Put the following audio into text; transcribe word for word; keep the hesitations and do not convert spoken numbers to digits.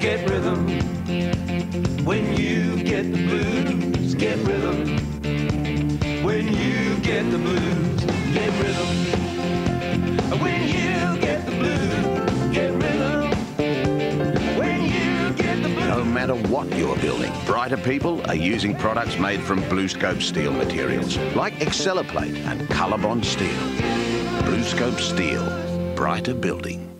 get rhythm. When you get the blues, get rhythm. When you get the blues, get rhythm. When you get the blues, get rhythm. When you get the blues. No matter what you're building, Brighter people are using products made from BlueScope Steel materials, like Accelerplate and Colorbond Steel. BlueScope Steel, brighter building.